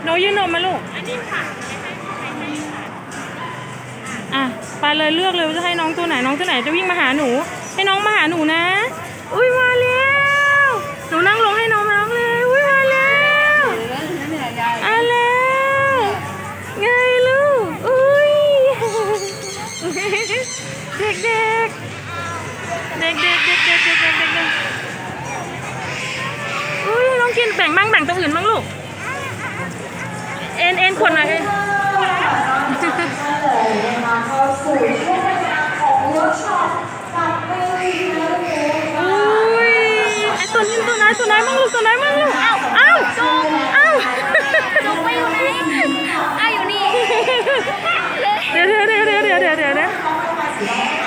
นูยืนนมมาลูกอ่ะไปเลยเลือกเลยว่าจะให้น้องตัวไหนน้องตัวไหนจะวิ่งมาหาหนูให้น้องมาหาหนูนะอุ้ยมาแล้วหนูนั่งลงให้น้องเลยอุ้ยมาแล้วอ่ะแล้วไงลูกอุ้ยเด็กอุ้ยน้องกินแบ่งตัวอื่นบ้างลูกเอ็นขวดหน่อยอุ้ยไอตัวไหนบ้างลูกเอ้าจุกไปอยู่ไหนอยู่นี่เดี๋ยว